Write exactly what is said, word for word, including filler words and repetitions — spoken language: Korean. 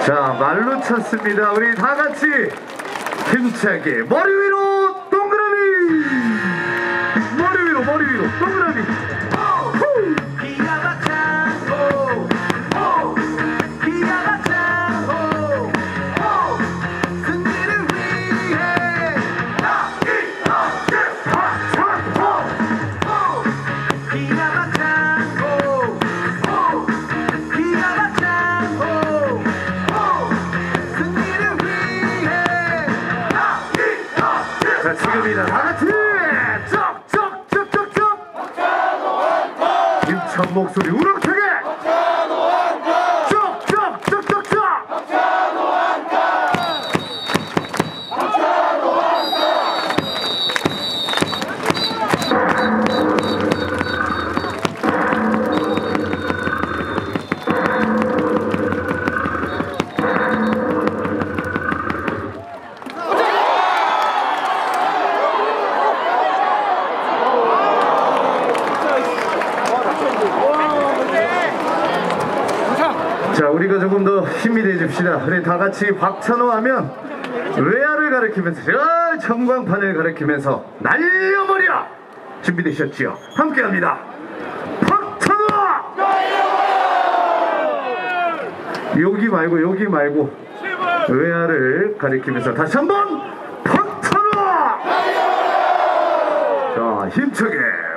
자, 말로 쳤습니다. 우리 다 같이 힘차게 머리 위로 동그라미, 머리 위로 머리 위로 동그라미. 자, 지금이다. 다 같이 쩍쩍쩍쩍쩍 힘찬 목소리 우렁차게 쩍쩍쩍쩍쩍. 자, 우리가 조금 더 힘이 돼줍시다. 우리 다 같이 박찬호 하면 외야를 가리키면서 저 전광판을 가리키면서 날려버려. 준비되셨지요? 함께합니다. 박찬호! 여기 말고 여기 말고 외야를 가리키면서 다시 한번 박찬호! 자, 힘차게